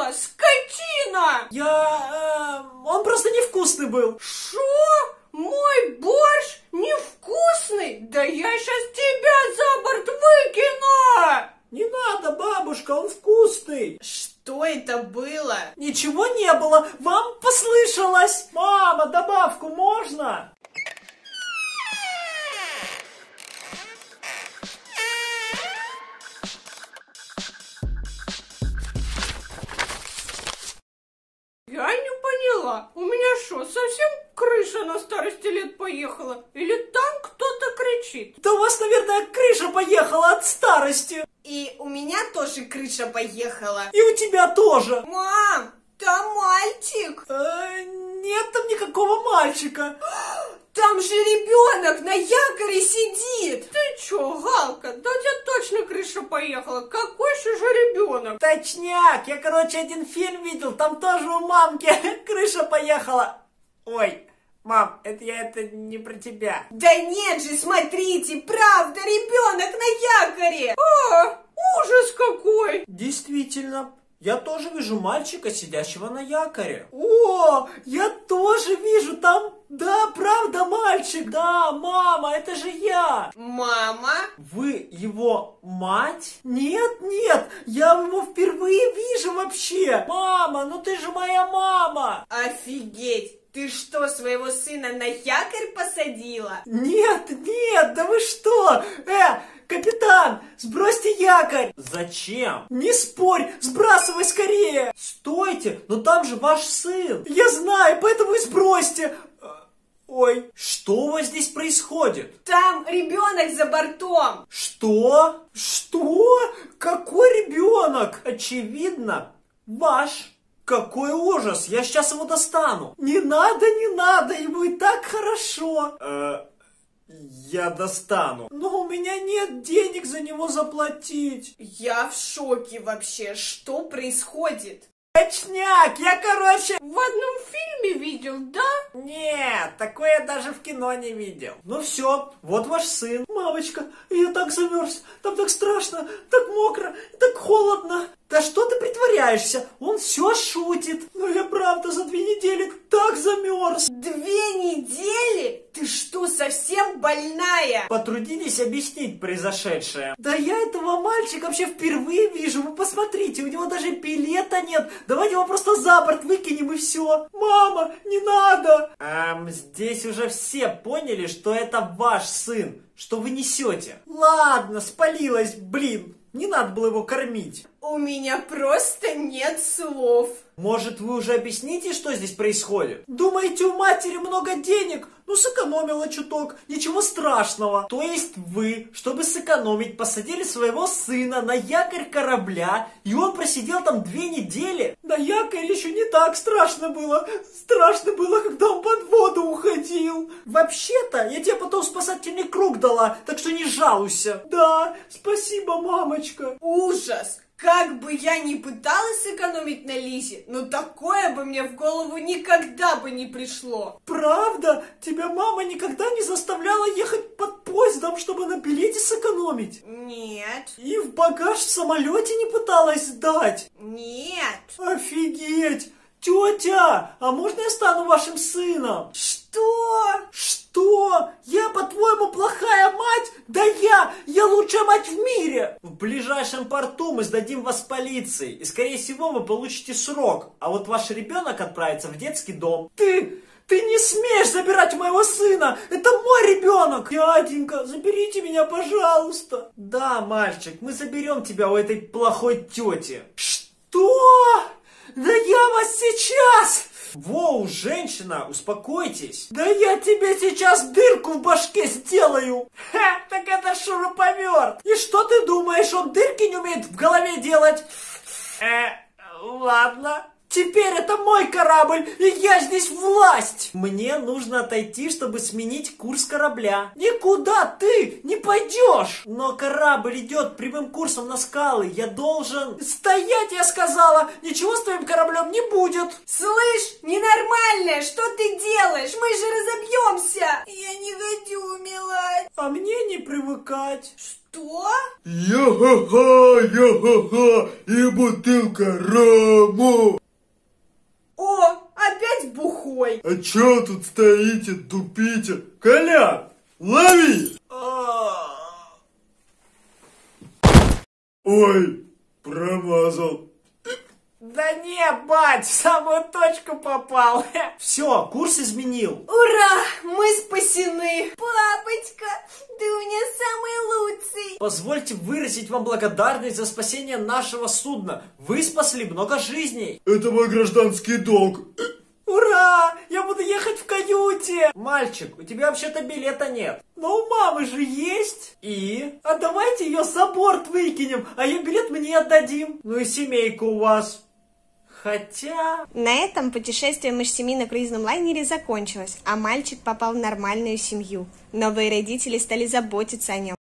съела, скотина! Он просто невкусный был. Шо? Мой борщ невкусный? Да я сейчас тебя за борт выкину! Не надо, бабушка, он вкусный. Что это было? Ничего не было, вам послышалось. Мама, добавку можно? Я не поняла, у меня что, совсем крыша на старости лет поехала? Или там кто-то кричит? Да у вас, наверное, крыша поехала от старости. И у меня тоже крыша поехала. И у тебя тоже. Мам, там мальчик. Нет там никакого мальчика. Там же ребенок на якоре сидит. Ты чё, Галка, да у тебя точно крыша поехала. Какой же ребенок? Точняк, я, один фильм видел, там тоже у мамки крыша поехала. Ой, мам, это не про тебя. Да нет же, смотрите, правда, ребенок на якоре. А, ужас какой. Действительно. Я тоже вижу мальчика, сидящего на якоре. О, я тоже вижу, там, да, правда, мальчик. Да, мама, это же я. Мама? Вы его мать? Нет, я его впервые вижу вообще. Мама, ну ты же моя мама. Офигеть, ты что, своего сына на якорь посадила? Нет, да вы что? Капитан, сбросьте якорь! Зачем? Не спорь, сбрасывай скорее! Стойте, но там же ваш сын! Я знаю, поэтому и сбросьте! Ой, что у вас здесь происходит? Там ребенок за бортом! Что? Какой ребенок? Очевидно, ваш. Какой ужас, я сейчас его достану! Не надо, ему и так хорошо! Я достану. Но у меня нет денег за него заплатить. Я в шоке вообще. Что происходит? Точняк, я, в одном фильме видел, да? Нет, такое я даже в кино не видел. Ну все, вот ваш сын. Мамочка, я так замерз. Там так страшно, так мокро, так холодно. Да что ты притворяешься? Он все шутит. Но я правда за 2 недели так замерз. 2 недели? Ты что, совсем больная? Потрудитесь объяснить произошедшее. Да я этого мальчика вообще впервые вижу. Вы посмотрите, у него даже билета нет. Давайте его просто за борт выкинем и все. Мама, не надо. Здесь уже все поняли, что это ваш сын. Что вы несете. Ладно, спалилась, блин. Не надо было его кормить. У меня просто нет слов. Может, вы уже объясните, что здесь происходит? Думаете, у матери много денег? Ну, сэкономила чуток, ничего страшного. То есть вы, чтобы сэкономить, посадили своего сына на якорь корабля, и он просидел там 2 недели? На якоре еще не так страшно было. Страшно было, когда он под воду уходил. Вообще-то, я тебе потом спасательный круг дала, так что не жалуйся. Да, спасибо, мамочка. Ужас! Как бы я ни пыталась сэкономить на Лизе, но такое бы мне в голову никогда бы не пришло. Правда? Тебя мама никогда не заставляла ехать под поездом, чтобы на билете сэкономить? Нет. И в багаж в самолете не пыталась сдать? Нет. Офигеть! Тетя, а можно я стану вашим сыном? Что? Что? Я, по-твоему, плохая мать? Да я лучшая мать в мире! В ближайшем порту мы сдадим вас полиции, и, скорее всего, вы получите срок, а вот ваш ребенок отправится в детский дом. Ты не смеешь забирать у моего сына! Это мой ребенок! Дяденька, заберите меня, пожалуйста! Да, мальчик, мы заберем тебя у этой плохой тети. Что? Да я вас сейчас! Воу, женщина, успокойтесь. Да я тебе сейчас дырку в башке сделаю. Ха, так это шуруповерт. И что ты думаешь, он дырки не умеет в голове делать? Ладно. Теперь это мой корабль, и я здесь власть. Мне нужно отойти, чтобы сменить курс корабля. Никуда ты не пойдешь. Но корабль идет прямым курсом на скалы. Я должен... Стоять, я сказала. Ничего с твоим кораблем не будет. Слышь, ненормальная, что ты делаешь? Мы же разобьемся. Я не хочу умирать. А мне не привыкать. Что? Я-ха-ха, и бутылка рому. О, опять бухой. А чё тут стоите, тупите? Коля, лови! Ой, промазал. Да не, бать, в самую точку попал. Все, курс изменил. Ура, мы спасены. Папочка, ты у меня самый лучший. Позвольте выразить вам благодарность за спасение нашего судна. Вы спасли много жизней. Это мой гражданский долг. Ура! Я буду ехать в каюте! Мальчик, у тебя вообще-то билета нет. Но у мамы же есть. И? А давайте ее за борт выкинем, а ее билет мне отдадим. Ну и семейка у вас. Хотя... На этом путешествие муж-семьи на круизном лайнере закончилось, а мальчик попал в нормальную семью. Новые родители стали заботиться о нем.